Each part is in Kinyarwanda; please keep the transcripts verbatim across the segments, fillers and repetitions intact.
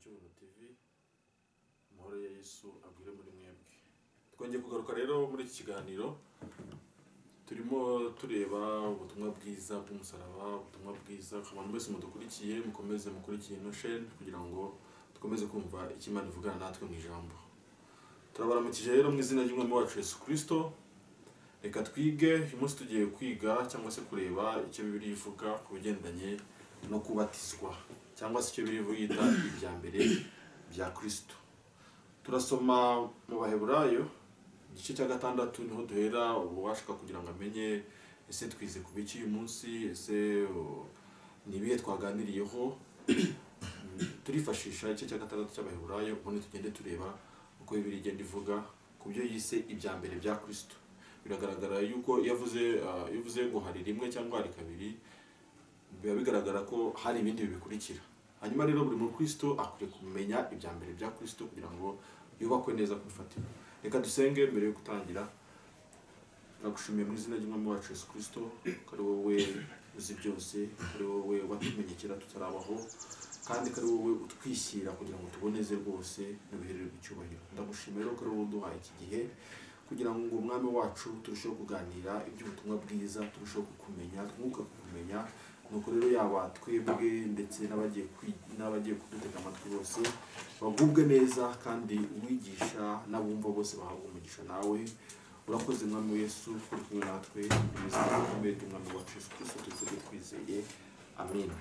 Cyubuntu T V, amahoro ya Yesu agwire muri mwebwe. Twongeye kugaruka rero muri iki kiganiro, turimo tureba ubutumwa bwiza bw'umusaraba, ubutumwa bwiza ku bantu bose mudukurikiye, mukomeze mukurikiye ino chaîne kugira ngo dukomeze kumva icyo Imana ivugana natwe mu ijambo. Turabaramukije rero mu izina ry'Umwami wacu Yesu Kristo. Reka twige, uyu munsi tugiye kwiga cyangwa se kureba icyo Bibiliya ivuga ku bigendanye no kubatizwa, cyangwa se icyo Bibiliya yita ibya mbere bya Kristo. Turasoma mu Baheburayo igice cya gatandatu, niho duhera ubashaka kugira ngo amenye ese twize ku biki uyu munsi, ese ni ibihe twaganiriyeho. Turifashisha igice cya gatandatu cy'Abaheburayo, ubundi tugende tureba uko Bibiliya igenda ivuga ku byo yise ibya mbere bya Kristo. Biragaragara yuko yavuze yavuze ngo hari rimwe cyangwa hari kabiri, biba bigaragara ko hari ibindi bibikurikira. Hanyuma rero buri mu Kristo akwiye kumenya ibya mbere bya Kristo kugira ngo yubakwe neza ku ifatiro. Reka dusenge mbere yo gutangira. Nagushimiye mu izina ry'Umwami wacu Yesu Kristo, ko ari wowe uzi byose, ko ari wowe watumenyekera tutarabaho, kandi ko ari wowe utwishyira kugira ngo tuboneze rwose n'ubihererwe icyubahiro. Ndagushimira ko ari wowe uduhaye iki gihe kugira ngo umwami wacu turusheho kuganira iby'ubutumwa bwiza, turusheho kukumenya, twuka kukumenya. Nuko rero yaba twebwe ndetse n'abagiye n'abagiye kudutega amatwi bose bagubwe neza, kandi uwigisha n'abumva bose bahabwa umugisha nawe. Urakoze mwami Yesu kuri kumwe natwe, mu izina rikomeye ry'Umwami wacu Yesu Kristo tuvuge twizeye, amen.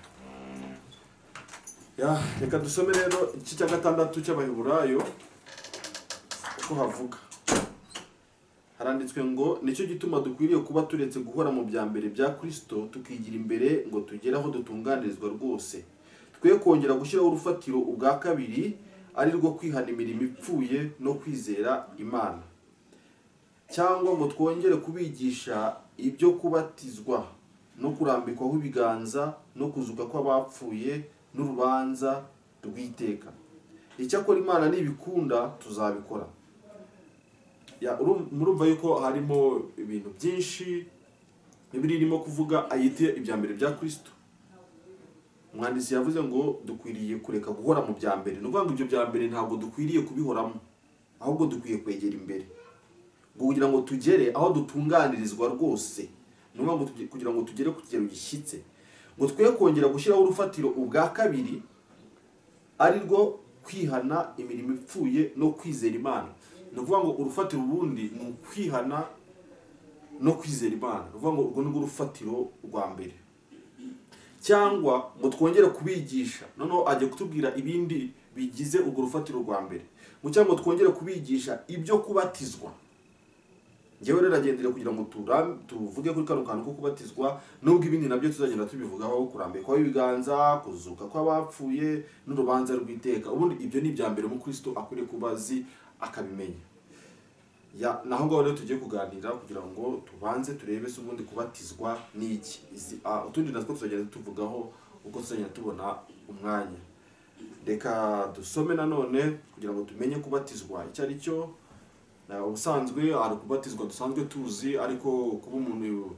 Ya, reka dusome rero igice cya gatandatu cy'Abaheburayo uko havuga. Haranditswe ngo nicyo gituma dukwiriye kuba turetse guhora mu bya mbere bya Kristo, tukigira imbere ngo tugere aho dutunganirizwa rwose. Twe kongera gushyiraho urufatiro ubwa kabiri, ari rwo kwihana imirimo ipfuye no kwizera Imana, cyangwa ngo twongere kubigisha ibyo kubatizwa no kurambikwaho ibiganza no kuzuka kw'abapfuye n'urubanza rw'iteka. Icyakora Imana nibikunda tuzabikora. Ya, murumva yuko harimo ibintu byinshi Bibiliya irimo kuvuga ayite ibya mbere bya Kristo. Umwanditsi yavuze ngo dukwiriye kureka guhora mu bya mbere. Nuvuga ngo ibyo bya mbere ntabwo dukwiriye kubihoramo, ahubwo dukwiye kwegera imbere ngo kugira ngo tugere aho dutunganirizwa rwose. Nuvuga ngo kugira ngo tugere ku kigero gishyitse, ngo twe kongera gushyiraho urufatiro ubwa kabiri, ari rwo kwihana imirimo ipfuye no kwizera Imana. Nuvuga ngo urufatiro ubundi ni ukwihana no kwizera Imana. Nuvuga ngo urwo ni urufatiro rwa mbere. Cyangwa ngo twongere kubigisha, noneho ajye kutubwira ibindi bigize urwo rufatiro rwa mbere. Ngo cyangwa ngo twongere kubigisha ibyo kubatizwa. Ngewe rero agendera kugira ngo tuvuge kuri kano kantu ko kubatizwa, nubwo ibindi nabyo tuzagenda tubivugaho, kurambikwaho ibiganza, kuzuka kw'abapfuye n'urubanza rw'iteka. Ubundi ibyo ni ibya mbere mu Kristo akwiriye kubazi akabimenya. Ya, naho ngaho rero tugiye kuganira kugira ngo tubanze turebe se ubundi kubatizwa ni iki. Utundi natwo tuzagenda tuvugaho uko tuzagenda tubona umwanya. Reka dusome nanone kugira ngo tumenye kubatizwa icyo ari cyo. Ubusanzwe ari kubatizwa dusanzwe tuzi, ariko kuba umuntu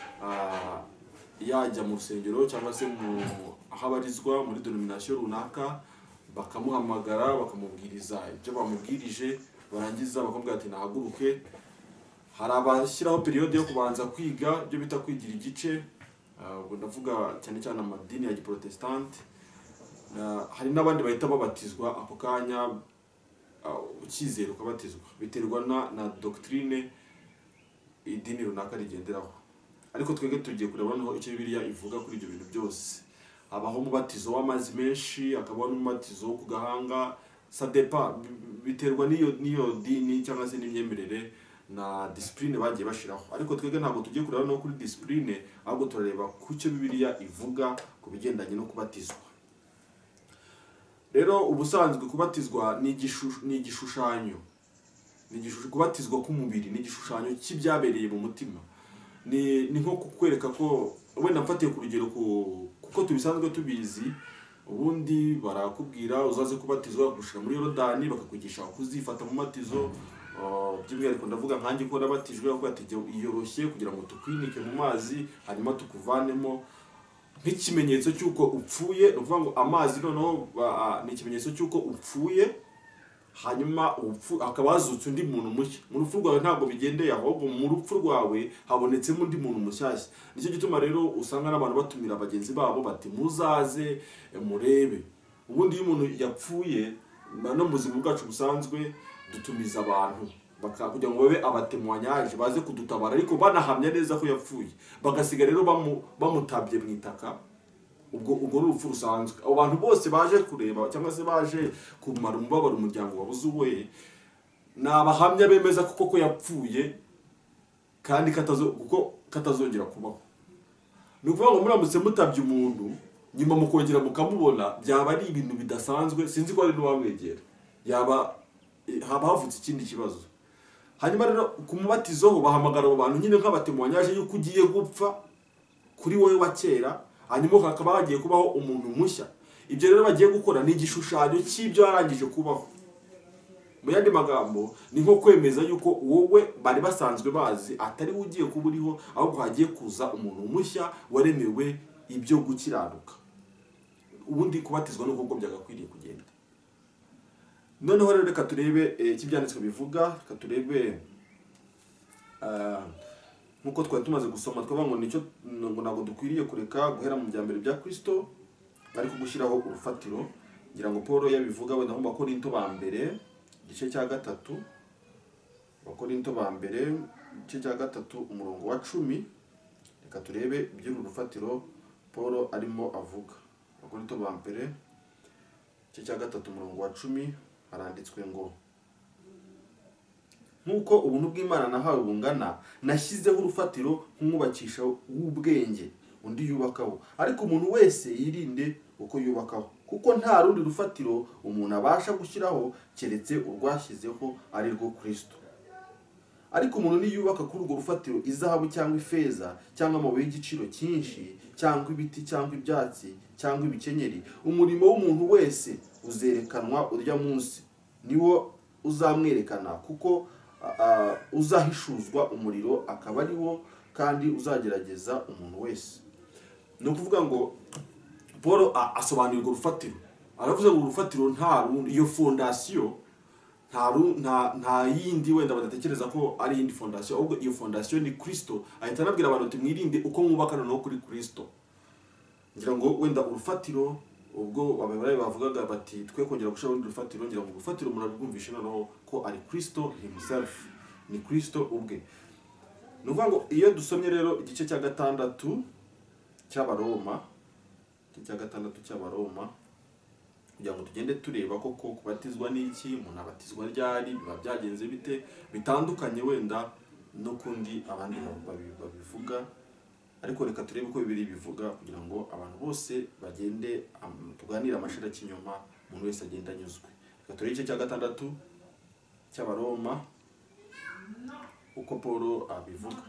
yajya mu rusengero cyangwa se mu aho abarizwa muri denomination runaka, bakamuhamagara bakamubwiriza ibyo bamubwirije, barangiza bakamubwira ati nahaguruke. Hari abashyiraho periode yo kubanza kwiga ibyo bita kwigira igice, ubwo ndavuga cyane cyane amadini ya Giprotestante. Hari n'abandi bahita babatizwa ako kanya, ukizera ukabatizwa, biterwa na, na doctrine idini runaka rigenderaho. Ariko twebwe tugiye kureba noneho icyo Bibiliya ivuga kuri ibyo bintu byose. Habaho umubatizo w'amazi menshi, akabaho n'umubatizo wo ku gahanga. Ça dépend, biterwa n'iyo n'iyo dini cyangwa se n'imyemerere na discipline bagiye bashiraho. Ariko twebwe ntabwo tugiye kureba no kuri discipline, ahubwo turareba ku cyo Bibiliya ivuga ku bigendanye no kubatizwa. Rero ubusanzwe kubatizwa ni igishushanyo, ni igishushanyo kubatizwa k'umubiri, ni igishushanyo cy'ibyabereye mu mutima. Ni ni nko kukwereka ko wenda mfatiye ku rugero kuko tubisanzwe tubizi. Ubundi barakubwira uzaze kubatizwa, gushira muri Yorodani, bakakwigisha kuzifata mu matizo. By'umwihariko ndavuga nkanjye ko nabatijwe, avuga ati iyoroshye kugira ngo tukwinike mu mazi hanyuma tukuvanemo. nk'ikimenyetso cy'uko upfuye. Ni ukuvuga ngo amazi noneho ni ikimenyetso cy'uko upfuye, hanyuma upfu hakaba hazutse undi muntu mushya. Mu rupfu rwawe ntabwo bigendeye ahubwo mu rupfu rwawe habonetsemo undi muntu mushyashya. Nicyo gituma rero usanga n'abantu batumira abagenzi babo bati muzaze murebe. Ubundi iyo umuntu yapfuye no mu buzima bwacu busanzwe dutumiza abantu kugira ngo babe abatemwanyaje baze kudutabara, ariko banahamya neza ko yapfuye, bagasiga rero bamutabye mu itaka. Ubwo ubwo n'urupfu rusanzwe. Abo bantu bose baje kureba cyangwa se baje kumara umubabaro umuryango wabuze uwe, ni abahamya bemeza kuko ko yapfuye kandi katazo kuko katazongera kubaho. Ni ukuvuga ngo muramutse mutabye umuntu nyuma mukongera mukamubona, byaba ari ibintu bidasanzwe. Sinzi ko ari n'uwamwegera, yaba haba havutse ikindi kibazo. Hanyuma rero ku mubatizo ho bahamagara abo bantu nyine nk'abatemwanyaje yuko ugiye gupfa kuri wowe wa kera, hanyuma hakaba hagiye kubaho umuntu mushya. Ibyo rero bagiye gukora ni igishushanyo cy'ibyo yarangije kubaho. Mu yandi magambo ni nko kwemeza yuko wowe bari basanzwe bazi atari we ugiye kuba uriho, ahubwo hagiye kuza umuntu mushya waremewe ibyo gukiranuka. Ubundi kubatizwa n'uko ubwo byagakwiriye kugenda. Noneho rero reka turebe ikibyanditswe bivuga, reka turebe nkuko twari tumaze gusoma twavuga ngo nicyo ngo ntabwo dukwiriye kureka guhera mu byambere bya Kristo ariko gushyiraho urufatiro. Ngira ngo Paul yabivuga wenda mu Bakorinto ba mbere igice cya gatatu, Bakorinto ba mbere igice cya gatatu umurongo wa cumi. Reka turebe iby'uru rufatiro Paul arimo avuga. Bakorinto ba mbere igice cya gatatu umurongo wa cumi haranditswe ngo nkuko ubuntu bw'Imana nahawe bungana, nashyizeho urufatiro nk'umubakisha w'ubwenge undi yubakaho, ariko umuntu wese yirinde uko yubakaho, kuko nta rundi rufatiro umuntu abasha gushyiraho keretse urwashyizeho ari rwo Kristo. Ariko umuntu niyubaka kuri urwo rufatiro izahabu cyangwa ifeza cyangwa amabuye y'igiciro cyinshi cyangwa ibiti cyangwa ibyatsi cyangwa ibikenyeri, umurimo w'umuntu wese uzerekanwa urya munsi, niwo uzamwerekana, kuko uh, uzahishuzwa umuriro akaba ari wo kandi uzagerageza umuntu wese. Ni ukuvuga ngo Paul asobanura urwo rufatiro. Aravuze ngo urufatiro nta rundi, iyo fondasiyo nta nta nta yindi wenda badatekereza ko ari indi fondasiyo, ahubwo iyo fondasiyo ni Kristo. Ahita anabwira abantu ati mwirinde uko mwubakana no kuri Kristo. Ngira ngo wenda urufatiro ubwo ababaye bavugaga bati twe kongera gushaka urundi rufatiro, ngira ngo urufatiro murabwumvishe noneho ko ari Kristo himself, ni Kristo ubwe. Nuvuga ngo iyo dusomye rero igice cya gatandatu cy'Abaroma, igice cya gatandatu cy'Abaroma, kugira ngo tugende tureba koko kubatizwa n'iki, umuntu abatizwa ryari, biba byagenze bite, bitandukanye wenda no kundi abandi babivuga. Ariko reka turebe uko Bibiliya bivuga kugira ngo abantu bose bagende um, tuganira amashira kinyoma, umuntu wese agenda anyuzwe. Reka turebe igice cya gatandatu cy'Abaroma uko Paul abivuga.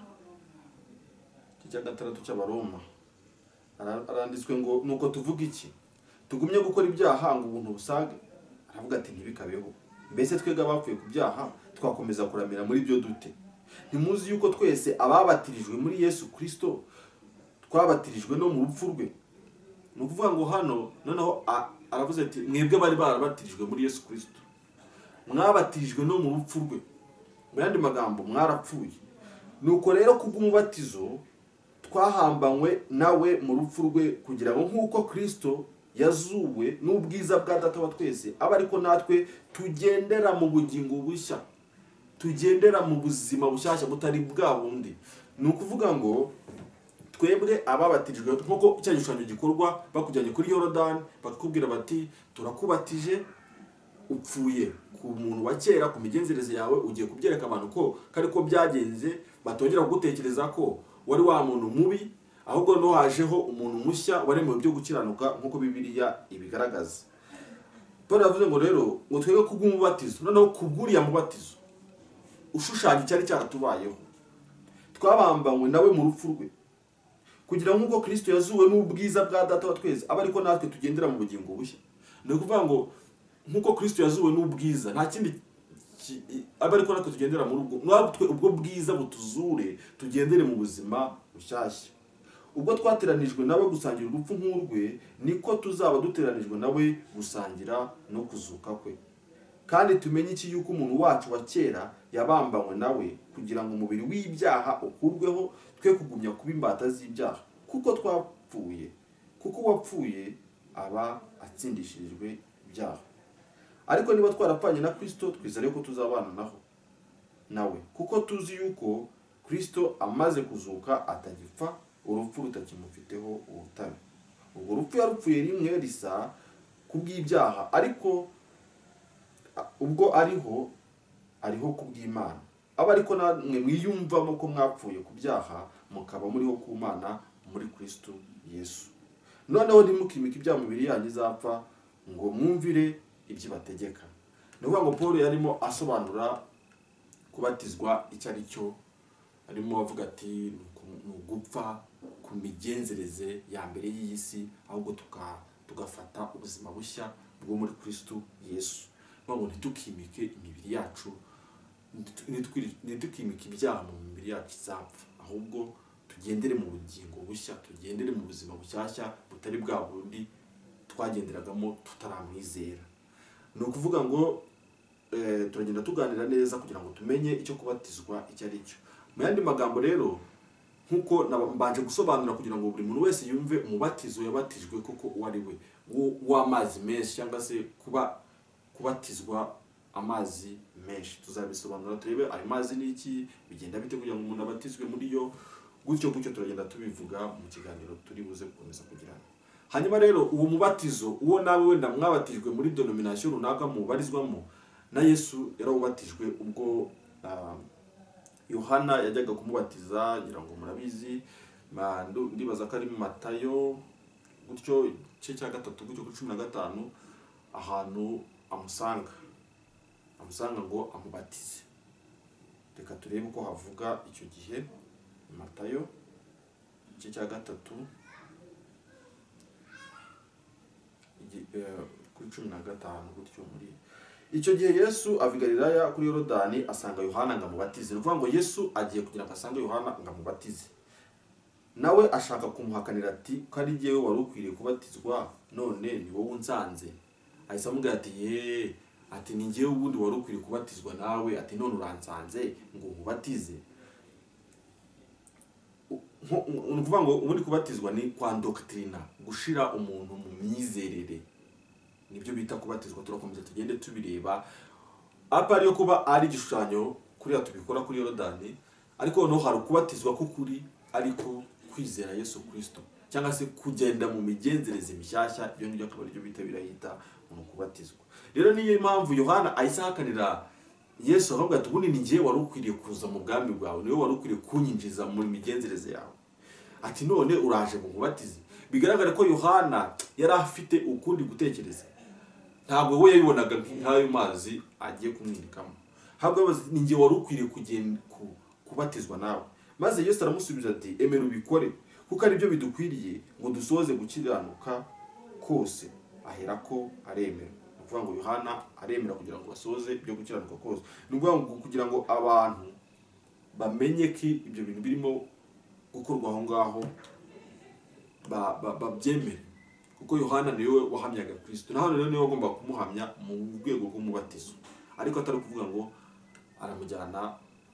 Igice cya gatandatu cy'Abaroma aranditswe ngo nuko tuvuga iki, tugumye gukora ibyaha ngo ubuntu busage. Aravuga ati ntibikabeho. Mbese twega bapfuye ku byaha twakomeza kuramira muri byo dute? Ntimuzi yuko twese ababatirijwe muri Yesu Kristo twabatirijwe no mu rupfu rwe. Ni ukuvuga ngo hano noneho aravuze ati mwebwe bari barabatirijwe muri Yesu Kristo, mwabatirijwe no mu rupfu rwe. Mu yandi magambo mwarapfuye. Nuko rero kubw'umubatizo twahambanywe nawe mu rupfu rwe, kugira ngo nk'uko Kristo yazuwe n'ubwiza bwa Data wa twese, aba ariko natwe tugendera mu bugingo bushya, tugendera mu buzima bushyashya butari bwa bundi. Ni ukuvuga ngo twebwe ababatirijwe nk'uko icyo gishushanyo gikorwa bakujyanye kuri Yorodani bakakubwira bati turakubatije, upfuye ku muntu wa kera, ku migenzereze yawe, ugiye kubyereka abantu ko kari ko byagenze, batongera kugutekereza ko wari wa muntu mubi, ahubwo no hajeho umuntu mushya waremewe byo gukiranuka nk'uko Bibiliya ibigaragaza. Paul yavuze ngo rero ngo twebwe kubw'umubatizo, noneho kubw'uriya mubatizo ushushanya cyari cyaratubayeho, twabambanywe nawe mu rupfu rwe, kugira ngo nk'uko Kristo yazuwe n'ubwiza bwa Data wa twese, aba ariko natwe tugendera mu bugingo bushya. Ni ukuvuga ngo nk'uko Kristo yazuwe n'ubwiza, nta kindi aba ariko natwe tugendera muri ubwo natwe ubwo bwiza butuzure, tugendere mu buzima bushyashya. ubwo twateranijwe nawe gusangira urupfu nk'urwe, niko tuzaba duteranijwe nawe gusangira no kuzuka kwe. Kandi tumenye iki, yuko umuntu wacu wa kera yabambanywe nawe, kugira ngo umubiri w'ibyaha ukurweho, twe kugumya kuba imbata z'ibyaha. Kuko twapfuye, kuko uwapfuye aba atsindishirijwe ibyaha. Ariko niba twarapfanye na Kristo, twizere ko tuzabana naho nawe, kuko tuzi yuko Kristo amaze kuzuka atagipfa, urupfu rutakimufiteho ubutane. Ubwo rupfu yarupfuye rimwe risa kubw'ibyaha, ariko ubwo ariho ariho kubw'Imana. Aba ariko namwe mwiyumvamo ko mwapfuye ku byaha, mukaba muriho ku Mana muri Kristo Yesu. Noneho ntimukimike ibyaha mubiri yanyu izapfa, ngo mwumvire ibyo bategeka. Ni ukuvuga ngo Paul yarimo asobanura kubatizwa icyo ari cyo. Arimo avuga ati ni ugupfa ku migenzereze ya mbere y'iyi si, ahubwo tugafata ubuzima bushya bwo muri Kristo Yesu. Ngo ntitukimike imibiri yacu, ntitukimike ibyaha mu mibiri yacu izapfa, ahubwo tugendere mu bugingo bushya, tugendere mu buzima bushyashya butari bwa bundi twagenderagamo tutaramwizera. Ni ukuvuga ngo eh, turagenda tuganira neza kugira ngo tumenye icyo kubatizwa icyo ari cyo. Mu yandi magambo rero, nkuko mbanje gusobanura kugira ngo buri muntu wese yumve umubatizo yabatijwe koko uwo ari we, w'amazi menshi cyangwa se kuba kubatizwa amazi menshi. Tuzabisobanura turebe ayo mazi ni iki, bigenda bite kugira ngo umuntu abatizwe muri yo, gutyo gutyo turagenda tubivuga mu kiganiro turi buze gukomeza kugirana. Hanyuma rero uwo mubatizo, uwo nawe wenda mwabatijwe muri denomination runaka mubarizwamo, na Yesu yarawubatijwe ubwo uh, Yohana yajyaga kumubatiza, ngira ngo murabizi, ndibaza ko ari mu Matayo gutyo igice cya gatatu gutyo kuri cumi na gatanu, ahantu amusanga amusanga ngo amubatize. Reka turebe uko havuga icyo gihe. Matayo igice cya gatatu kuri cumi na gatanu gutyo. Muri icyo gihe Yesu ava i Galilaya kuri Yorodani, asanga Yohana ngo amubatize. Ni ukuvuga ngo Yesu agiye kugira ngo asange Yohana ngo amubatize. Nawe ashaka kumuhakanira ati, ko ari jyewe wari ukwiriye kubatizwa, none ni wowe unsanze. Ahise amubwira ati, ye ati ni njyewe ubundi wari ukwiriye kubatizwa nawe, ati none uransanze ngo nkubatize. Ni ukuvuga ngo ubundi kubatizwa ni kwa doctrina, gushira umuntu mu myizerere, nibyo bita kubatizwa. Turakomeza tugende tubireba. Apa ariyo kuba ari igishushanyo kuri ya tubikora kuri Yorodani, ariko no hari kubatizwa ko kuri ariko kwizera Yesu Kristo, cyangwa se kugenda mu migenzereze mishyashya. Ibyo nibyo akaba aribyo bita birahita mu kubatizwa. Rero niyo impamvu Yohana ahise ahakanira Yesu, ahubwo ati ubundi ni njyewe wari ukwiriye kuza mu bwami bwawe, niwe wari ukwiriye kunyinjiza muri migenzereze yawe, ati none uraje mu mubatize. Bigaragara ko Yohana yari afite ukundi gutekereza, ntabwo we yabibonaga nk'ayo mazi agiye kumwirikamo, ahubwo ni njyewe wari ukwiriye kugenda kubatizwa nawe. Maze Yesu aramusubiza ati, emera ubikore, kuko ari byo bidukwiriye ngo dusoze gukiranuka kose. Aherako aremera. Ni ukuvuga ngo Yohana aremera kugira ngo basoze ibyo gukiranuka kose. Ni ukuvuga ngo kugira ngo abantu bamenye ko ibyo bintu birimo gukorwa aho ngaho babyemere, kuko Yohana niwe wahamyaga Kristo, naho rero niwe wagomba kumuhamya mu rwego rw'umubatizo, ariko atari kuvuga ngo aramujyana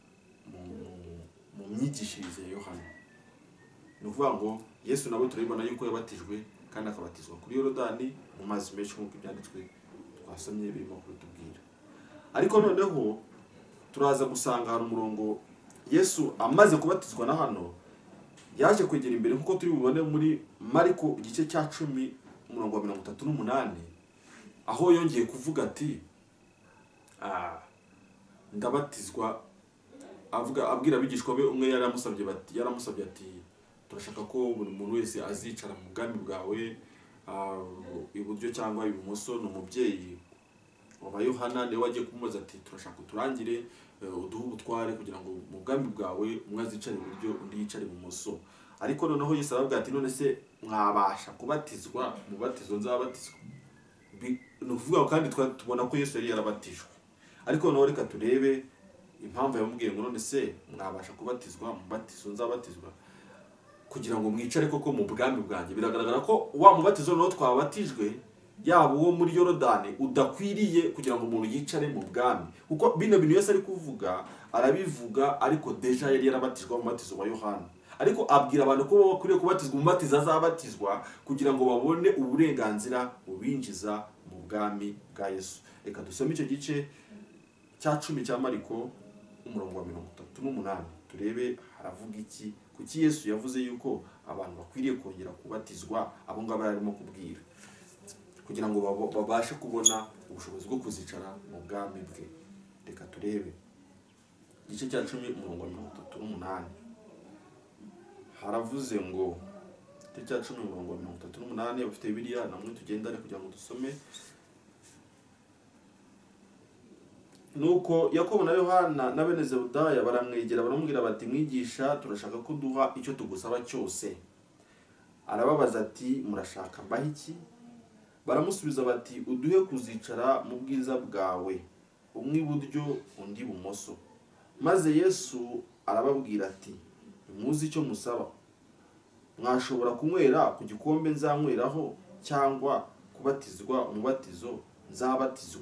mu myigishirize ya Yohana. Ni ukuvuga ngo Yesu nawe turabibona yuko yabatijwe kandi akabatizwa kuri Yorodani mu mazi menshi nk'uko ibyanditswe twasomye birimo kubitubwira. Ariko noneho turaza gusanga hari umurongo Yesu amaze kubatizwa na hano yaje kwegera imbere, nk'uko turi bubone muri Mariko igice cya cumi umurongo wa mirongo itatu n'umunani, aho yongeye kuvuga ati ah ndabatizwa, avuga abwira abigishwa be, umwe yaramusabye bati yaramusabye ati turashaka ko buri muntu wese azicara mu bwami bwawe iburyo cyangwa ibumoso. Ni umubyeyi wa Yohana niwe wagiye kumubaza ati turashaka uturangire uduhe ubutware kugira ngo mu bwami bwawe umwe azicare iburyo undi yicare ibumoso. Ariko noneho Yesu aravuga ati none se mwabasha kubatizwa mubatizo nzabatizwa? Ni ukuvuga kandi tubona ko Yesu yari yarabatijwe, ariko noneho reka turebe impamvu yamubwiye ngo none se mwabasha kubatizwa mubatizo nzabatizwa. kugira ngo mwicare koko mu bwami bwanjye. Biragaragara ko wa mubatizo no twabatijwe yaba uwo muri Yorodani udakwiriye kugira ngo umuntu yicare mu bwami, kuko bino bintu Yesu ari kuvuga arabivuga ariko deja yari yarabatijwe mu mubatizo wa Yohana, ariko abwira abantu ko bakwiriye kubatizwa umubatizo azabatizwa kugira ngo babone uburenganzira bubinjiza mu bwami bwa Yesu. Reka dusome icyo gice cya cumi cya Mariko umurongo wa mirongo itatu n'umunani turebe haravuga iki, kuki Yesu yavuze yuko abantu bakwiriye kongera kubatizwa abo ngabo yarimo kubwira kugira ngo babashe kubona ubushobozi bwo kuzicara mu bwami bwe. Reka turebe igice cya cumi umurongo wa mirongo itatu n'umunani haravuze ngo, igice cya cumi umurongo wa mirongo itatu n'umunani, abafite Bibiliya namwe tugendane kugira ngo dusome. Nuko Yakobo na Yohana na bene Zebedaya baramwegera baramubwira bati, mwigisha, turashaka ko duha icyo tugusaba cyose. Arababaza ati, murashaka mbahe iki? Baramusubiza bati, uduhe kuzicara mu bwiza bwawe, umwe iburyo undi ibumoso. Maze Yesu arababwira ati, muzi icyo musaba. Mwashobora kunywera ku gikombe nzanyweraho cyangwa kubatizwa umubatizo nzabatizwa.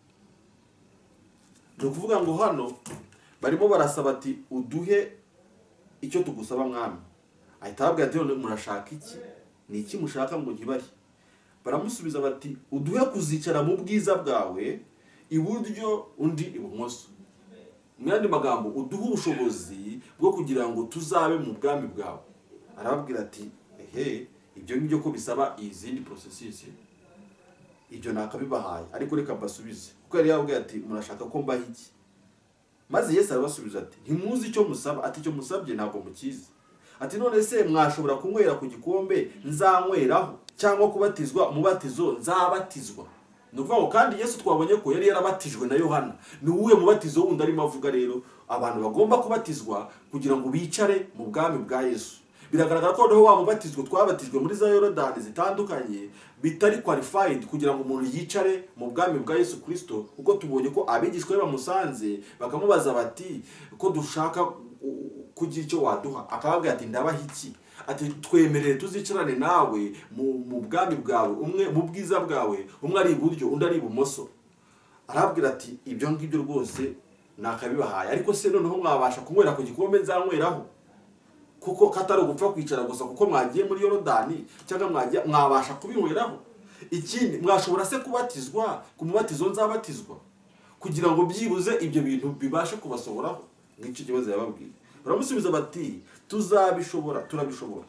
Ni ukuvuga ngo hano barimo barasaba ati, uduhe icyo tugusaba mwami. Ahita ababwira ati, none murashaka iki? Ni iki mushaka ngo nkibahe? Baramusubiza bati, uduhe kuzicara mu bwiza bwawe, iburyo undi ibumoso. Mu yandi magambo, uduhe ubushobozi bwo kugira ngo tuzabe mu bwami bwawe. Arababwira ati, ehe, ibyo ngibyo ko bisaba izindi processes, ibyo nakabibahaye, ariko reka mbasubize. Kuko yari yababwiye ati, murashaka ko mbahe iki? Maze Yesu arabasubiza ati, ntimuzi icyo musaba. Ati, icyo musabye ntabwo mukizi. Ati, none se mwashobora kunywera ku gikombe nzanyweraho cyangwa kubatizwa umubatizo nzabatizwa? Ni ukuvuga ngo kandi Yesu twabonye ko yari yarabatijwe na Yohana. Ni uwuhe mubatizo wundi arimo avuga rero abantu bagomba kubatizwa kugira ngo bicare mu bwami bwa Yesu? Biragaragara ko noneho wa mubatizwa twabatijwe muri za Yorodani zitandukanye bitari qualified kugira ngo umuntu yicare mu bwami bwa Yesu Kristo, kuko tubonye ko abigishwa be bamusanze bakamubaza bati, ko dushaka kugira icyo waduha. Akababwira ati, ndabaha iki? Ati, twemerere tuzicarane nawe mu bwami bwawe, umwe mu bwiza bwawe, umwe ari iburyo undi ari ibumoso. Arabwira ati, ibyo ngibyo rwose nakabibahaye, ariko se noneho mwabasha kunywera ku gikombe nzanyweraho? Kuko katari ugupfa kwicara gusa kuko mwagiye muri Yorodani cyangwa mwagiye mwabasha kubinyweraho. Ikindi, mwashobora se kubatizwa ku mubatizo nzabatizwa kugira ngo byibuze ibyo bintu bibashe kubasohoraho? Nk'icyo kibazo yababwiye. Baramusubiza bati, tuzabishobora, turabishobora.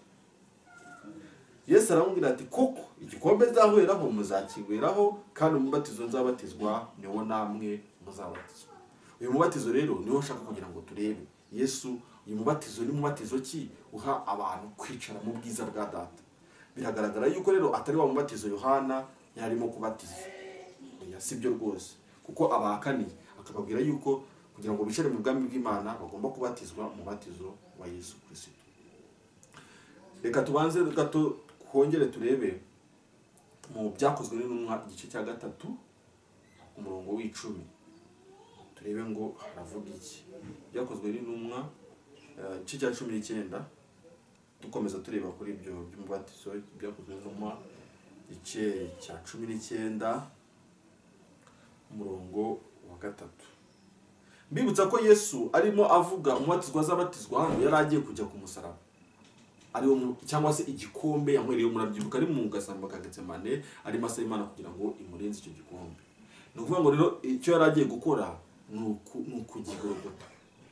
Yesu aramubwira ati, koko igikombe nzahweraho muzakinyweraho, kandi umubatizo nzabatizwa niwo namwe muzabatizwa. Uyu mubatizo rero niwo nshaka kugira ngo turebe. Yesu, uyu mubatizo ni mubatizo ki uha abantu kwicara mu bwiza bwa Data? Biragaragara yuko rero atari wa mubatizo Yohana yarimo kubatiza. Oya, sibyo rwose, kuko abahakaniye akababwira yuko kugira ngo bicare mu bwami bw'Imana bagomba kubatizwa mu batizo wa Yesu Kristo. Reka tubanze gato kongere turebe mu byakozwe n'intumwa igice cya gatatu umurongo w'icumi. Turebe ngo haravuga iki. Byakozwe n'intumwa igice cya cumi n'icyenda, dukomeza tureba kuri ibyo by'umubatizo. Byakozwe n'intumwa igice cya cumi n'icyenda umurongo wa gatatu. Mbibutsa ko Yesu arimo avuga umubatizwa azabatizwa hano yari agiye kujya ku musaraba, ari cyangwa se igikombe yanywereyeho. Murabyibuka ari mu gasamba ka Getsemane arimo asaba Imana kugira ngo imurenze icyo gikombe. Ni ukuvuga ngo rero icyo yari agiye gukora ni ukugigorogota.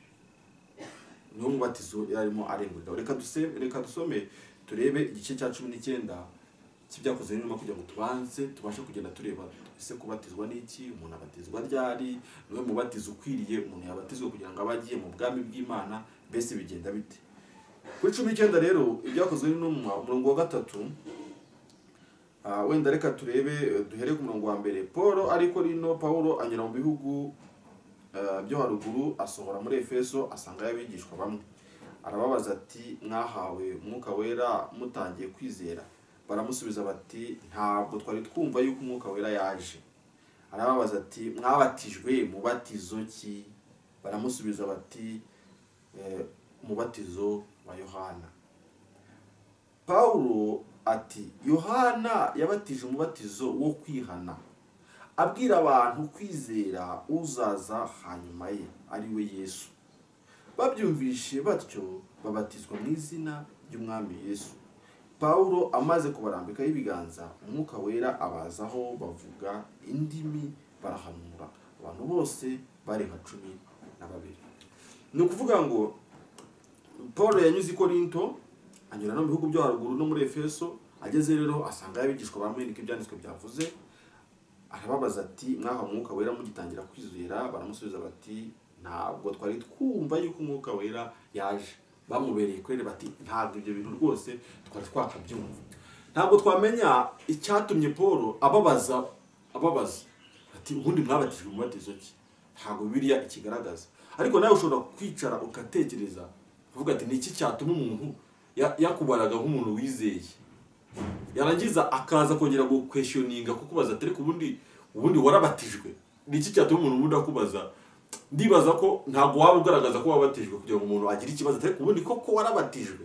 Niwo mubatizo yarimo arengurira. Reka dusome reka dusome turebe igice cya cumi n'icyenda cy'ibyakozwe n'intumwa kugira ngo tubanze tubashe kugenda tureba ese kubatizwa n'iki, umuntu abatizwa ryari, niwe mubatizo ukwiriye umuntu yabatizwa kugira ngo abagiye mu bwami bw'Imana, mbese bigenda bite? Kuri cumi n'icyenda rero ibyakozwe n'intumwa umurongo wa gatatu, uh, wenda reka turebe duhere ku murongo wa mbere. Paul ariko rino Paulo anyura mu bihugu uh, byo haruguru asohora muri Efeso, asanga y'abigishwa bamwe. Arababaza ati, mwahawe umwuka wera mutangiye kwizera? Baramusubiza bati, ntabwo twari twumva yuko umwuka wera yaje. Arababaza ati, mwabatijwe mubatizo ki? Baramusubiza bati, eh, umubatizo wa Yohana. Pawulo ati Yohana yabatije umubatizo wo kwihana abwira abantu kwizera uzaza hanyuma ye ari we Yesu. Babyumvishe batyo babatizwa mu izina ry'umwami Yesu. Pawulo amaze kubarambikaho ibiganza, umwuka wera abazaho bavuga indimi barahanura. Abantu bose bari nka cumi na babiri. Ni ukuvuga ngo Paulo yanyuze i Korinto, anyura no mu bihugu byo haruguru no muri Efeso. Ageze rero asanga abigishwa bamwereka ibyanditswe byavuze, arababaza ati mwaha umwuka wera mugitangira kwizera? Baramusubiza bati ntabwo twari twumva yuko umwuka wera yaje. Bamubereye kure bati ntabwo ibyo bintu rwose twari twakabyumva. Ntabwo twamenya icyatumye Paulo ababaza ababaza ati ubundi mwabatijwe umubatizo ki? Ntabwo Bibiliya ikigaragaza. Ariko nawe ushobora kwicara ukatekereza uvuga ati niki cyatuma umuntu yakubaraga nk'umuntu wizeye, yarangiza akaza kongera go questioninga kukubaza ati ariko ubundi ubundi warabatijwe? Niki cyatuma umuntu ubundi akubaza? Ndibaza ko ntabwo waba ugaragaza ko wabatijwe kugira ngo umuntu agire ikibazo ati ariko ubundi koko warabatijwe.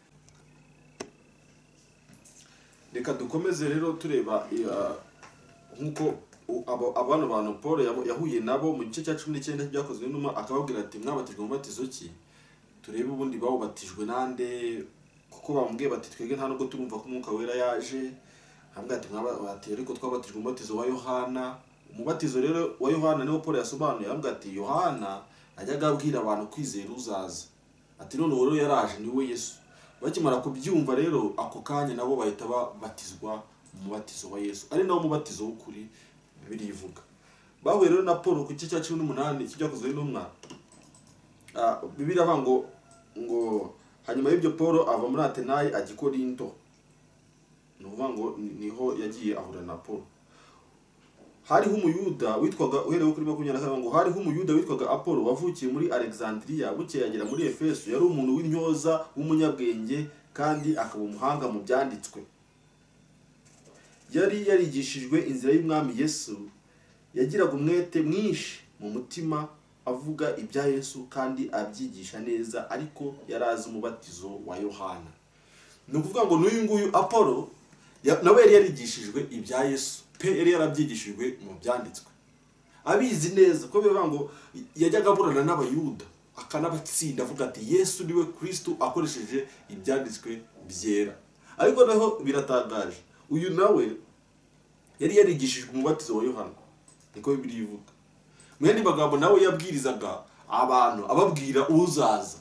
Reka dukomeze rero tureba nkuko abana bantu Paul yahuye nabo mu gice cya cumi n'icyenda byakozwe n'uma, akababwira ati mwabatijwe mu batizo ki? Turebe ubundi bawo batijwe nande, kuko bamubwiye bati twege nta nubwo turumva ko umwuka wera yaje. Hambwa ati mwabati ariko twabatijwe mu batizo wa Yohana. Umubatizo rero wa Yohana niwo Paul yasobanuye. Hambwa ati Yohana ajyaga abwira abantu kwizera uzaza, ati none rero yaraje niwe Yesu. Bakimara kubyumva rero ako kanya nabo bahita babatizwa mu batizo wa Yesu, ari nawo mubatizo w'ukuri Bibiliya ivuga. Bahuye rero na Paul ku gice cya cumi n'umunani kijyakozwe n'umwa. Ah Bibiliya avuga ngo ngo hanyuma y'ibyo Paul ava muri Atenayi ajya i Korinto. Ni ukuvuga ngo niho yagiye ahura na Paul. Hariho umuyuda witwaga uherewe kuri makumyabiri na kane ngo hariho umuyuda witwaga Apolo wavukiye muri Alexandria, bukeye agera muri Efeso. Yari umuntu w'intyoza w'umunyabwenge kandi akaba umuhanga mu byanditswe. Yari yarigishijwe inzira y'umwami Yesu, yagiraga umwete mwinshi mu mutima avuga ibya Yesu kandi abyigisha neza, ariko yarazi umubatizo wa Yohana. Ni ukuvuga ngo n'uyu nguyu Apolo nawe yari yarigishijwe ibya Yesu pe, yari yarabyigishijwe mu byanditswe abizi neza, ko bivuga ngo yajyaga aburana n'abayuda akanabatsinda avuga ati Yesu niwe Kristo akoresheje ibyanditswe byera. Ariko naho biratangaje, uyu nawe yari yarigishijwe umubatizo wa Yohana, niko Bibiliya ivuga. Mu yandi magambo nawe yabwirizaga abantu ababwira uzaza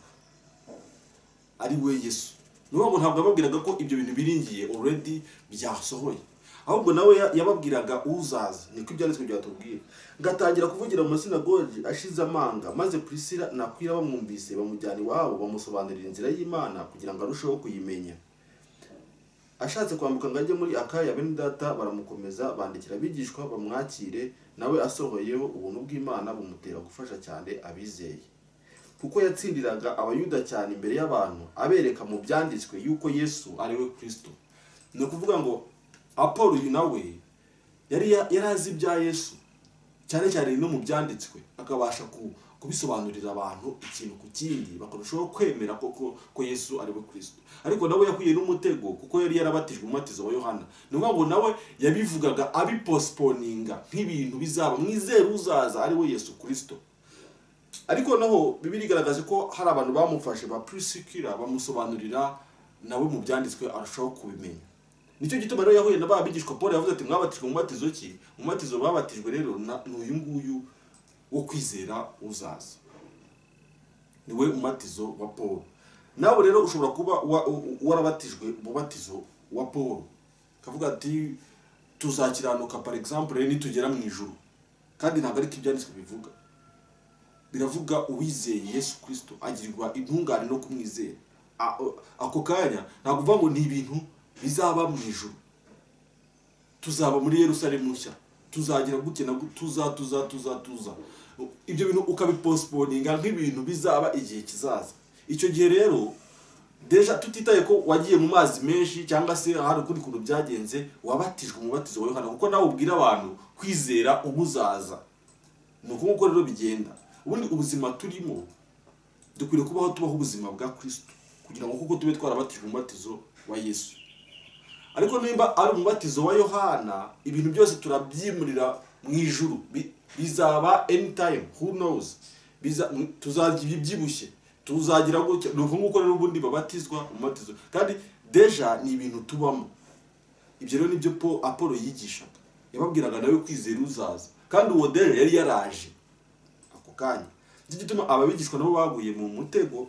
ari we Yesu. Nuko ntabwo ababwiraga ko ibyo bintu biringiye already byasohoye, ahubwo nawe yababwiraga uzaza, niko ibyanditswe byatubwira. Ngatangira kuvugira mu masinagogi ashize amanga, maze Priscilla na Aquila bamwumvise bamujyana iwabo bamusobanurira inzira y'Imana kugira ngo arusheho kuyimenya. Ashatse kwambuka ngo ajye muri Akaya, bene data baramukomeza bandikira abigishwa bamwakire, nawe asohoyeho ubuntu bw'Imana bumutera gufasha cyane abizeye, kuko yatsindiraga abayuda cyane imbere y'abantu abereka mu byanditswe yuko Yesu ari we Kristo. Ni ukuvuga ngo Apolo uyu nawe yari yarazi ibya Yesu cyane cyane no mu byanditswe, akabasha kubisobanurira abantu ikintu ku kindi bakarushaho kwemera koko ko Yesu ari we Kristo. Ariko nawe yahuye n'umutego kuko yari yarabatijwe mu batizo wa Yohana. Ni ukuvuga ngo nawe yabivugaga abipostponinga nk'ibintu bizaba, mwizera uzaza ari we Yesu Kristo. Ariko naho Bibiliya igaragaza ko hari abantu bamufashe ba Priscilla bamusobanurira nawe mu byanditswe arushaho kubimenya. Nicyo gituma rero yahuye n'aba bigishwa Paul yavuze ati mwabatijwe mu batizo ki? Mu batizo babatijwe rero n'uyu nguyu wo kwizera uzaza, niwe umubatizo wa Paul. Nawe rero ushobora kuba warabatijwe mu batizo wa Paul, kavuga ati tuzakiranuka par exemple rero nitugera mu ijuru, kandi ntabwo ari ibyanditswe bivuga. Biravuga uwizeye Yesu Kristo agirirwa intungane no kumwizera. Ako kanya ntabwo uvuga ngo ni ibintu bizaba mu ijuru, tuzaba muri Yerusalemu nshya, tuzagira gute na tuza tuza tuza tuza ibyo bintu ukabipostponinga nk'ibintu bizaba igihe kizaza. Icyo gihe rero deja tutitaye ko wagiye mu mazi menshi cyangwa se hari ukundi kuntu byagenze, wabatijwe mu batizo wa Yohana, kuko nawe ubwira abantu kwizera ubuzaza. Ni uko rero bigenda. Ubundi ubuzima turimo dukwiriye kubaho tubaho ubuzima bwa Kristo, kugira ngo kuko tube twarabatijwe mu batizo wa Yesu. Ariko nimba ari umubatizo wa Yohana, ibintu byose turabyimurira mu ijuru, bizaba anytime, who knows, biza tuzagira ibyibushye, tuzagira gutya. Nuko nguko rero ubundi babatizwa umubatizo, kandi deja ni ibintu tubamo. Ibyo rero nibyo po Apollo yigishaga, yababwiraga nawe kwizera uzaza, kandi uwo deja yari yaraje ako kanya. Iki gituma ababigishwa nabo baguye mu mutego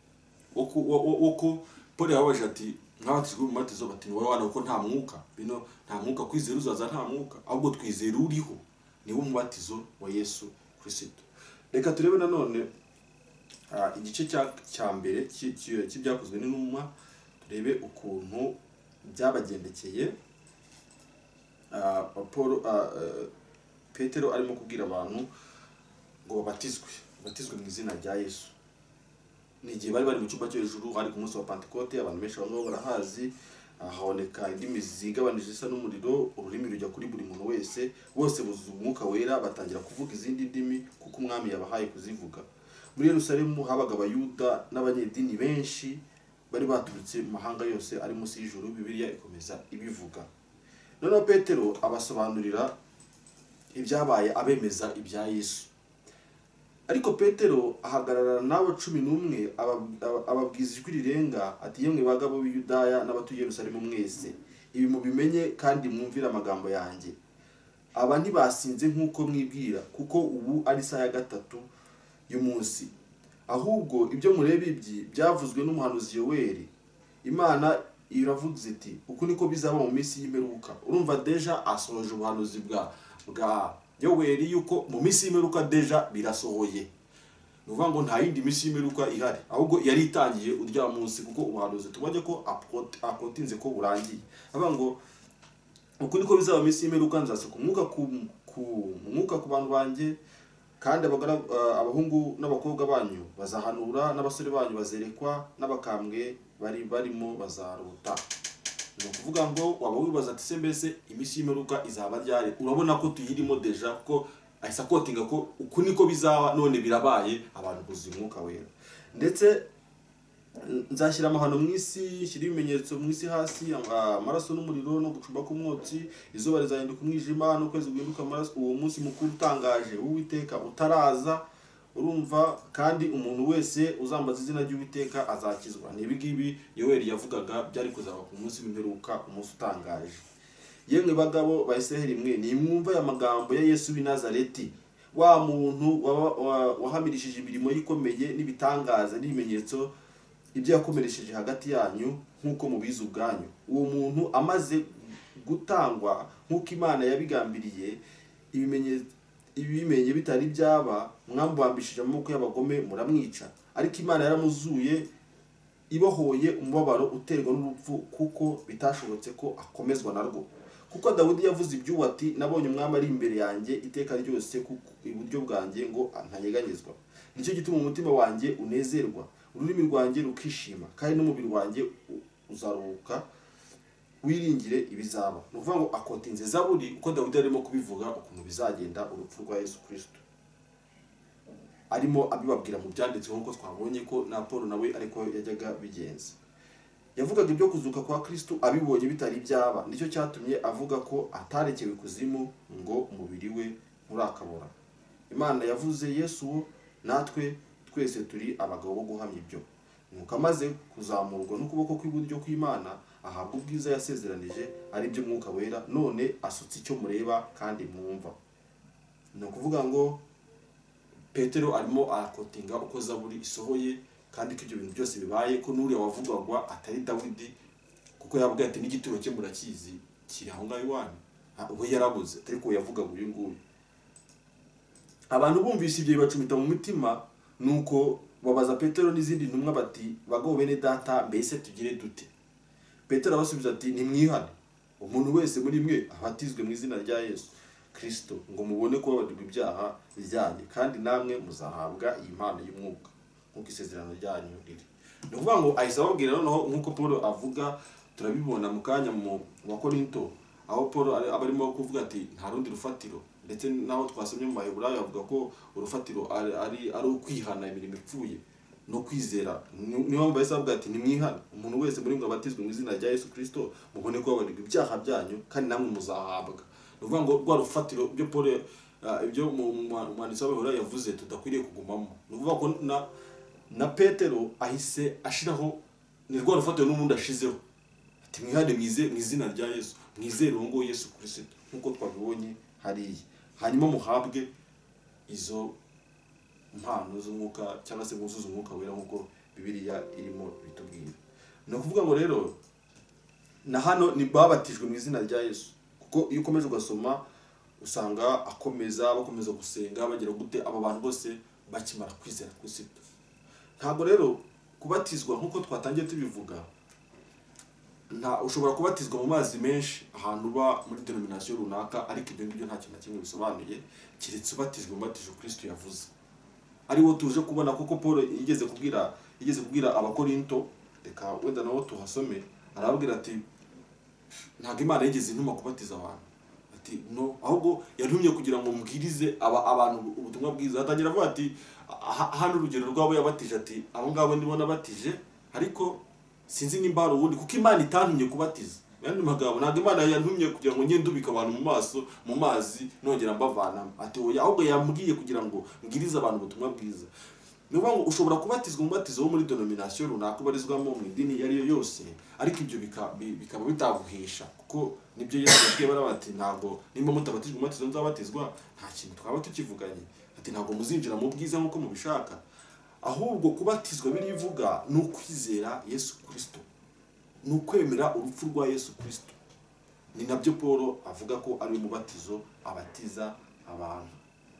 woko Paul yabaje ati nkabatizwe mu mubatizo, bati wowe wana uko nta mwuka, bino nta mwuka, kwizera uzaza nta mwuka, ahubwo twizera uriho, niwo mubatizo wa Yesu Kristo. Reka turebe nanone uh, igice cya cya mbere cy'ibyakozwe n'intumwa, turebe ukuntu byabagendekeye. uh, Paul uh, uh, Petero arimo kubwira abantu ngo babatizwe batizwe mu izina rya Yesu. Ni igihe bari bari mu cyumba cyo hejuru, hari ku munsi wa Pentecote, abantu benshi bamwe barahazi, haboneka indimi zigabanije isa n'umuriro, ururimi rujya kuri buri muntu wese, bose buzuza umwuka wera, batangira kuvuga izindi ndimi kuko umwami yabahaye kuzivuga. Muri Yerusalemu habaga abayuda n'abanyedini benshi bari baturutse mu mahanga yose ari munsi y'ijuru. Bibiliya ikomeza ibivuga. Noneho Petero abasobanurira ibyabaye, abemeza ibya Yesu. Ariko Petero ahagarara n'abo cumi n'umwe ababwiza ijwi rirenga ati, yemwe bagabo b'Iyudaya n'abatuye Yerusalemu mwese, ibi mubimenye kandi mwumvire amagambo yanjye. Aba ntibasinze nk'uko mwibwira, kuko ubu ari saa ya gatatu y'umunsi. Ahubwo ibyo mureba ibyi byavuzwe n'umuhanuzi Yoweli. Imana iravuze iti, uku niko bizaba mu minsi y'imperuka. Urumva deja asohoje ubuhanuzi bwa bwa Yoweli yuko mu minsi y'imperuka deja birasohoye. Nuvuga ngo nta yindi minsi y'imperuka ihari, ahubwo yari itangiye urya munsi, kuko ubuhanuzi tubonye ko akotinze ko burangiye. Avuga ngo uku niko bizaba mu minsi y'imperuka, nzasuka umwuka ku mwuka ku bantu banjye, kandi abahungu n'abakobwa banyu bazahanura, n'abasore banyu bazerekwa, n'abakambwe bari barimo bazarota. Ni ukuvuga ngo waba wibaza ati se mbese iminsi y'imperuka izaba ryari? Urabona ko tuyirimo deja, ko ahisa kotinga ko uku niko bizaba, none birabaye, abantu buzuye umwuka wera. Ndetse nzashyira amahano mu isi, shyira ibimenyetso mu isi hasi, amaraso n'umuriro no gucumba k'umwotsi, izuba rizahinduka umwijima n'ukwezi guhinduka amaraso, uwo munsi mukuru utangaje w'Uwiteka utaraza. Urumva, kandi umuntu wese uzambaza izina ry'Uwiteka azakizwa. Ni ibingibi Yoweli yavugaga byari kuzaba ku munsi w'imperuka, umunsi utangaje. Yemwe bagabo ba Israheli mwe, nimwumva aya magambo ya Yesu w'i Nazareti, wa muntu wahamirishije imirimo yikomeye n'ibitangaza n'ibimenyetso ibyo yakomeresheje hagati yanyu, nk'uko mubizi ubwanyu. Uwo muntu amaze gutangwa nk'uko Imana yabigambiriye, ibimenyetso ibimenye bitari byaba, mwambambishije amaboko y'abagome muramwica. Ariko Imana yaramuzuye, ibohoye umubabaro uterwa n'urupfu, kuko bitashobotse ko akomezwa narwo. Kuko Dawidi yavuze iby'uwo ati, nabonye umwami ari imbere yanjye iteka ryose, kuko iburyo bwanjye ngo ntanyeganyezwa. Nicyo gituma umutima wanjye unezerwa, ururimi rwanjye rukishima, kandi n'umubiri wanjye uzaruhuka, wiringire ibizaba. Ni ukuvuga ngo akotinze Zaburi uko Dawidi arimo kubivuga ukuntu bizagenda urupfu rwa Yesu Kristo, arimo abibabwira mu byanditswe, nk'uko twabonye ko na Paul nawe ariko yajyaga bigenza. Yavugaga ibyo kuzuka kwa Kristo abibonye bitari byaba, nicyo cyatumye avuga ko atarekewe kuzimu ngo umubiri we nturakabora. Imana yavuze Yesu, natwe twese turi abagabo bo guhamya ibyo. Nuko amaze kuzamurwa n'ukuboko kw'iburyo kw'Imana, ahabwa ubwiza yasezeranije, ari byo mwuka wera, none asutse icyo mureba kandi mwumva. Ni ukuvuga ngo Petero arimo arakotinga uko Zaburi isohoye, kandi ko ibyo bintu byose bibaye, ko n'uriya wavugwagwa atari Dawidi, kuko yavuga ati n'igituro cye murakizi kiri aho ngaho iwanyu. We yarabuze, atari ko yavugaga uyu nguyu. Abantu bumvise ibyo bibacumita mu mitima, nuko babaza Petero n'izindi ntumwa bati, bagabo bene data, mbese tugire dute? Petero abasubiza ati, ntimwihane, umuntu wese muri mwe abatizwe mu izina rya Yesu Kristo, ngo mubone ko babarirwa ibyaha byanyu, kandi namwe muzahabwa iyi mpano y'umwuka, nk'uko isezerano ryanyu riri. Ni ukuvuga ngo ahise ababwira noneho, nk'uko Paul avuga, turabibona mu kanya mu wa Korinto, aho Paul aba arimo kuvuga ati nta rundi rufatiro, ndetse naho twasomye mu Baheburayo avuga ko urufatiro ari ari ukwihana imirimo ipfuye. no kwizera. Niyo mpamvu bahise bavuga ati nimwihane umuntu wese muri mwe abatizwe mu izina rya Yesu Kristo mubone ko babarirwa ibyaha byanyu kandi namwe muzahabwa. Nuvuga ngo rwa rufatiro byo Paul ibyo umwanditsi w'Abaheburayo yavuze tudakwiriye kugumamo. Nuvuga ko na na Petero ahise ashiraho ni rwa rufatiro n'umuntu ashizeho ati mwihane mwize mu izina rya Yesu, mwizere uwo ngo Yesu Kristo nkuko twabibonye hariya, hanyuma muhabwe izo mpano z'umwuka cyangwa se muzuza umwuka wera nkuko Bibiliya irimo bitubwira. No kuvuga ngo rero na hano ni babatijwe mu izina rya Yesu, kuko iyo ukomeje ugasoma usanga akomeza bakomeza gusenga bagira gute aba bantu bose bakimara kwizera Kristo. Ntabwo rero kubatizwa nkuko twatangiye tubivuga, nta ushobora kubatizwa mu mazi menshi ahantu ba muri denomination runaka, ariko ibyo ngibyo nta kintu na kimwe bisobanuye kiretse ubatijwe mu batizo Kristo yavuze. Ari wo tuje kubona kuko Paul yigeze kubwira yigeze kubwira abakorinto, reka wenda nawo tuhasome, arababwira ati ntabwo Imana yigeze intuma kubatiza abantu, ati no, ahubwo yantumye kugira ngo mbwirize aba abantu ubutumwa bwiza. Atangira avuga ati hano urugero rwabo yabatije ati abo ngabo nibo nabatije, ariko sinzi nimba hari ubundi kuko Imana itantumye kubatiza. Yandi magabo ntabwo Imana yantumye kugira ngo ngende ubika abantu mu maso mu mazi nongera mbavana, ati oya, ahubwo yambwiye kugira ngo mbwirize abantu ubutumwa bwiza. Nuvuga ngo ushobora kubatizwa mu batizo wo muri denomination runaka ubarizwamo mu idini yari yo yose, ariko ibyo bikaba bitaguhisha, kuko nibyo Yesu yabwiye barabati ntabwo nimba mutabatijwe mu batizo nzabatizwa nta kintu twaba tukivuganye, ati ntabwo muzinjira mu bwiza nkuko mubishaka, ahubwo kubatizwa birivuga ni ukwizera Yesu Kristo, ni ukwemera urupfu rwa Yesu Kristo. Ni nabyo Paul avuga ko ari umubatizo abatiza abantu.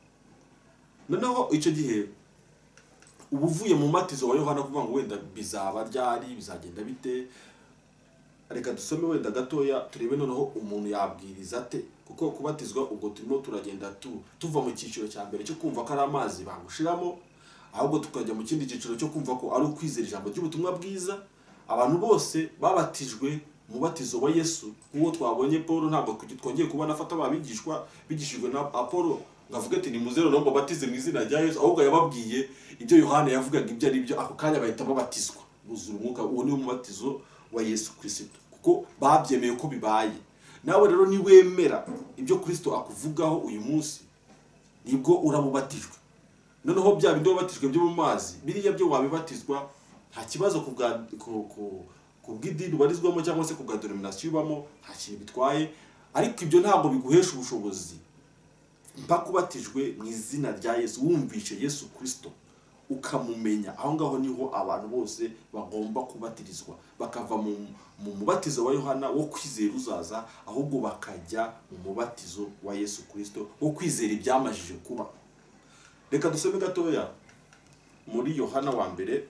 Noneho icyo gihe ubuvuye mu matizo wa Yohana kuvuga ngo wenda bizaba ryari bizagenda bite, reka dusome wenda gatoya turebe noneho umuntu yabwiriza ate, kuko kubatizwa ubwo turimo turagenda tu tuva mu cyiciro cya mbere cyo kumva ko ari amazi bagushiramo, ahubwo tukajya mu kindi cyiciro cyo kumva ko ari ukwizera ijambo ry'ubutumwa bwiza. Abantu bose babatijwe mu batizo wa Yesu uwo twabonye Paul, ntabwo twongeye kubona afata ababigishwa bigishijwe na Apollo ngavuga ati ni muzero no batize mu izina rya Yesu, ahubwo yababwiye ibyo Yohana yavugaga ibyo ari byo, ako kanya bahita babatizwa buzura umwuka. Uwo ni umubatizo wa Yesu Kristo, kuko babyemeye ko bibaye. Nawe rero ni wemera ibyo Kristo akuvugaho uyu munsi nibwo uramubatijwe. Noneho bya bindi wabatijwe byo mu mazi biriya byo wabibatizwa nta kibazo ku bwa ku bw'idini ubarizwamo cyangwa se ku bwa denomination ubamo, nta kintu bitwaye, ariko ibyo ntabwo biguhesha ubushobozi mpaka kubatijwe mu izina rya Yesu, wumvishe Yesu Kristo ukamumenya. Aho ngaho niho abantu bose bagomba kubatirizwa, bakava mu mubatizo wa Yohana wo kwizera uzaza, ahubwo bakajya mu mubatizo wa Yesu Kristo wo kwizera ibyamajije kuba. Reka dusome gatoya muri Yohana wa mbere,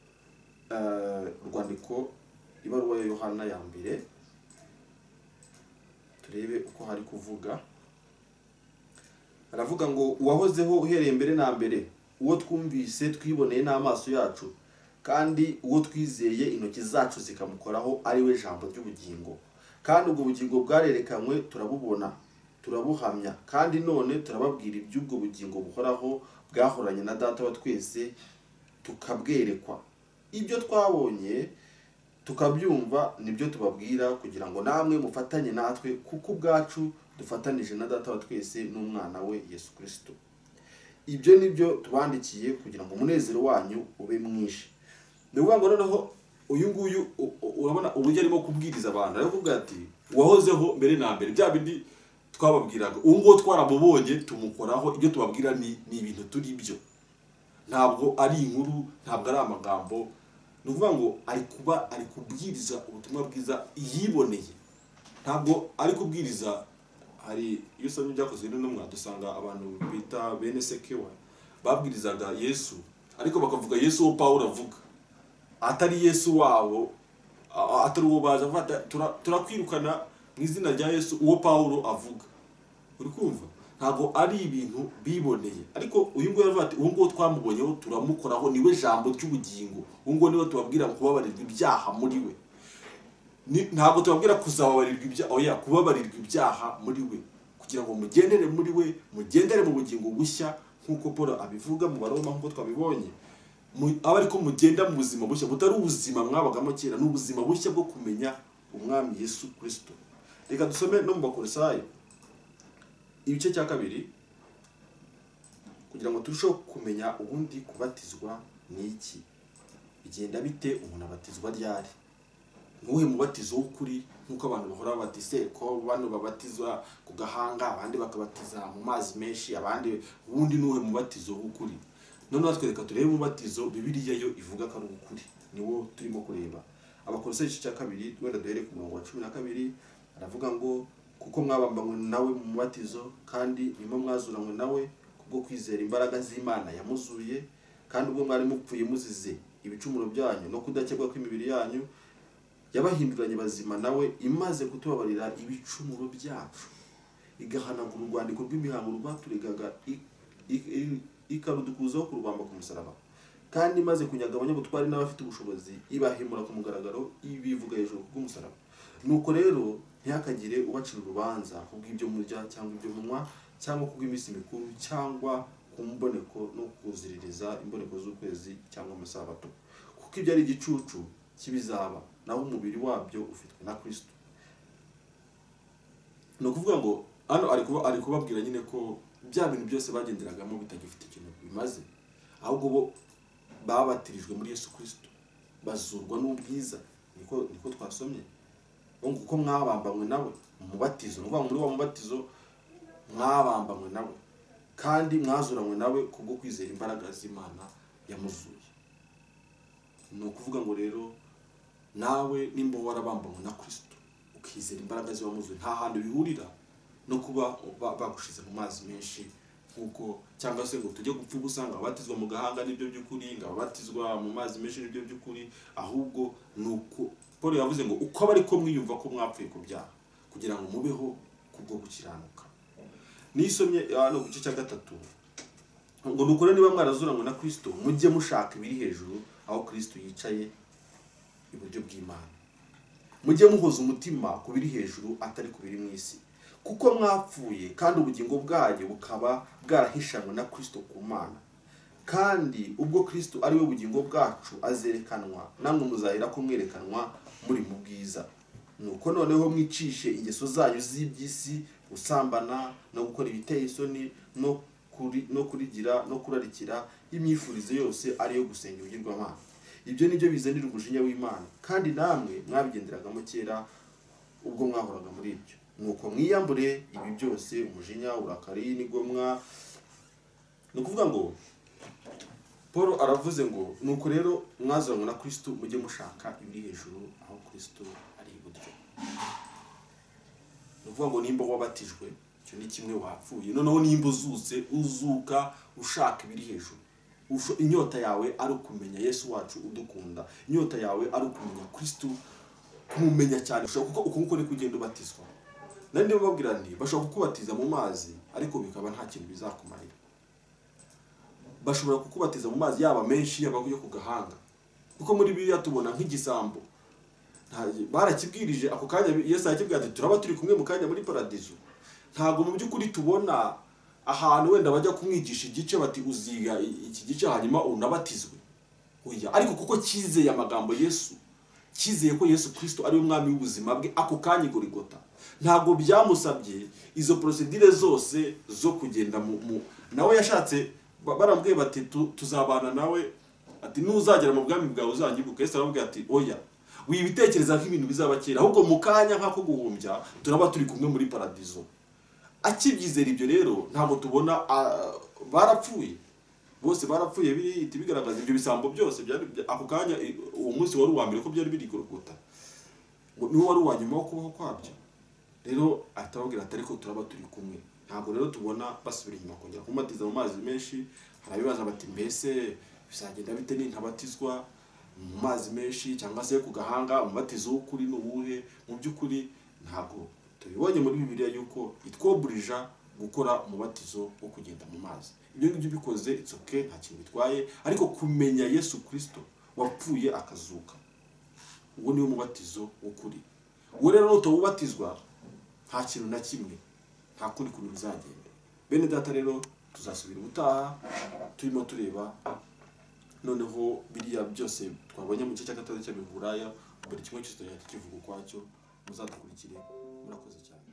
urwandiko ibaruwa ya Yohana ya mbere, turebe uko hari kuvuga. Aravuga ngo uwahozeho uhereye mbere na mbere, uwo twumvise twiboneye n'amaso yacu, kandi uwo twizeye intoki zacu zikamukoraho, ari we jambo ry'ubugingo. Kandi ubwo bugingo bwarerekanywe turabubona, turabuhamya, kandi none turababwira iby'ubwo bugingo buhoraho bwahoranye na Data wa twese, tukabwerekwa. Ibyo twabonye tukabyumva nibyo tubabwira, kugira ngo namwe mufatanye natwe, kuko ubwacu dufatanije na Data wa twese n'umwana we Yesu Kristo. Ibyo nibyo tubandikiye kugira ngo umunezero wanyu ube mwinshi. Nivuga ngo noneho uyu nguyu urabona uburyo arimo kubwiriza abantu, ariko kuvuga ati wahozeho mbere na mbere, bya bindi twababwiraga ubu ngo twaramubonye tumukoraho, ibyo tubabwira ni ni ibintu turi byo, ntabwo ari inkuru, ntabwo ari amagambo. Nuvuga ngo ari kuba ari kubwiriza ubutumwa bwiza yiboneye, ntabwo ari kubwiriza. Hari iyo usomye byakozwe n'intumwa dusanga abantu bita bene Sekewa babwirizaga Yesu, ariko bakavuga Yesu wo Paulo avuga, atari Yesu wabo, atari uwo baza bafata turakwirukana mu izina rya Yesu uwo Paulo avuga. Uri kumva? Ntabwo ari ibintu biboneye. Ariko uyu ngo yavuga ati uwo ngo twamubonyeho turamukoraho, niwe jambo ry'ubugingo. Uwo ngo niwe tubabwira kubabarirwa ibyaha muri we. Ntabwo tubabwira kuzababarirwa ibyaha, oya, kubabarirwa ibyaha muri we, kugira ngo mugendere muri we, mugendere mu bugingo bushya nkuko Paul abivuga mu Baroma nkuko twabibonye. aba ariko mugenda mu buzima bushya butari ubuzima mwabagamo kera, n'ubuzima bushya bwo kumenya umwami Yesu Kristo. Reka dusome no mu Bakolosayi ibice cya kabiri kugira ngo turusheho kumenya ubundi kubatizwa ni iki, bigenda bite, umuntu abatizwa ryari, nuhe mubatizo w'ukuri nkuko abantu bahora batise ko bano babatizwa ku gahanga abandi bakabatiza mu mazi menshi abandi, ubundi nuhe mubatizo w'ukuri. None natwereka turebe umubatizo Bibiliya yo ivuga ko ari ukuri, niwo turimo kureba. Abakolosayi igice cya kabiri wenda duhere ku murongo wa cumi na kabiri, aravuga ngo kuko mwabambanywe nawe mu mubatizo kandi nyuma mwazuranywe nawe kubwo kwizera imbaraga z'Imana yamuzuye, kandi ubwo mwari mupfuye muzize ibicumuro byanyu no kudakebwa kw'imibiri yanyu, yabahinduranye bazima nawe imaze kutubabarira ibicumuro byacu, igahanagura urwandiko rw'imihango rwaturegaga ikarudukuzaho ku rubamba ku musaraba, kandi imaze kunyaga abanyabutwari n'abafite ubushobozi ibahemura ku mugaragaro ibivuga hejuru bw'umusaraba. Nuko rero ntihakagire ubacira urubanza kubw'ibyo murya cyangwa ibyo munywa cyangwa kubw'iminsi mikuru cyangwa ku mboneko no kuziririza imboneko z'ukwezi cyangwa amasabato, kuko ibyo ari igicucu kibizaba naho umubiri wabyo ufitwe na Kristo. No kuvuga ngo hano ari kuba ari kubabwira nyine ko bya bintu byose bagenderagamo bitagifite ikintu bimaze, ahubwo bo babatirijwe muri Yesu Kristo bazurwa n'ubwiza, niko niko twasomye ngo kuko mwabambanywe nawe mu mubatizo, nuvuga muri wa mubatizo mwabambanywe nawe kandi mwazuranywe nawe kubwo kwizera imbaraga z'Imana yamuzuye. No kuvuga ngo rero nawe nimba warabambanywe na Kristo ukizera imbaraga z'Iwamuzuye, nta handi bihurira no kuba bagushize mu mazi menshi nkuko, cyangwa se ngo tujye gupfa ubusanga abatizwa mu gahanga nibyo by'ukuri, ngo abatizwa mu mazi menshi nibyo by'ukuri, ahubwo nuko Paul yavuze ngo uko abari ko mwiyumva ko mwapfuye ku byaha kugira ngo mubeho kubwo gukiranuka. Nisomye hano ku gice cya gatatu ngo nuko niba mwarazuranywe na Kristo mujye mushaka ibiri hejuru aho Kristo yicaye iburyo bw'Imana, mujye muhoza umutima ku biri hejuru atari ku biri mu isi, kuko mwapfuye kandi ubugingo bwanyu bukaba bwarahishanwe na Kristo ku Mana, kandi ubwo Kristo ari we bugingo bwacu azerekanwa namwe muzahera ko mwerekanwa muri mu bwiza. Nuko noneho mwicishe ingeso zanyu z'iby'isi, usambana no gukora ibiteye isoni no kuri no kurigira no kurarikira imyifurize yose ari yo gusenga ibigirwamana. Ibyo nibyo bizanira umujinya w'Imana, kandi namwe mwabigenderagamo kera ubwo mwahoraga muri ibyo. Nuko mwiyambure ibi byose, umujinya, uburakari n'igomwa. No kuvuga ngo Paul aravuze ngo nuko rero mwazuranywe na Kristo mujye mushaka ibiri hejuru aho Kristo ari iburyo. No kuvuga ngo nimba wabatijwe icyo ni kimwe wapfuye, noneho nimba uzutse uzuka ushaka ibiri hejuru. Inyota yawe ari ukumenya Yesu wacu udukunda, inyota yawe ari ukumenya Kristo, kumumenya cyane kuko uko nkuko ni kugenda ubatizwa. Nandi bababwira nti bashobora kukubatiza mu mazi ariko bikaba nta kintu bizakumarira. Bashobora kukubatiza mu mazi yaba menshi yaba yo ku gahanga, kuko muri Bibiliya tubona nk'igisambo barakibwirije ako kanya Yesu yakibwira ati turaba turi kumwe mu kanya muri paradizo. Ntago mu by'ukuri tubona ahantu wenda bajya kumwigisha igice bati uziga iki gice hanyuma unabatizwe. Oya, ariko kuko kizeye amagambo Yesu, kizeye ko Yesu Kristo ari umwami w'ubuzima bwe, ako kanya Golgotha ntago byamusabye izo procedure zose zo kugenda mu nawe yashatse barambwiye bati tuzabana nawe ati nuzagera mu bwami bwawe uzanyibuka. Yesu arababwira ati oya, wibitekereza nk'ibintu bizabakira, ahubwo mu kanya nk'ako guhumbya turaba turi kumwe muri paradizo. Akibyizera ibyo rero ntabwo tubona barapfuye, bose barapfuye biri bigaragaza ibyo bisambo byose byari ako kanya. Uwo munsi wari uwa mbere ko byari biri Golgotha, niwo wari uwa nyuma wo kubaho kwabyo. Rero atababwira ati ariko turaba turi kumwe. Ntabwo rero tubona basubira inyuma kongera kumubatiza mu mazi menshi. Harabibaza bati mbese bizagenda bite nintabatizwa mu mazi menshi cyangwa se ku gahanga, umubatizo w'ukuri n'ubuhe? Mu by'ukuri ntabwo tubibonye muri Bibiliya yuko itwoburija gukora umubatizo wo kugenda mu mazi. Ibyo ngibyo bikoze it's okay, nta kintu bitwaye, ariko kumenya Yesu Kristo wapfuye akazuka, uwo niwo mubatizo w'ukuri. Uwo rero utawubatizwa nta kintu na kimwe, nta kundi kuntu bizagenda. Bene data rero tuzasubira ubutaha turimo tureba noneho biriya byose twabonye mu gice cya gatatu cy'Abaheburayo buri kimwe cyose kivuga ukwacyo. Muzadukurikire, murakoze cyane.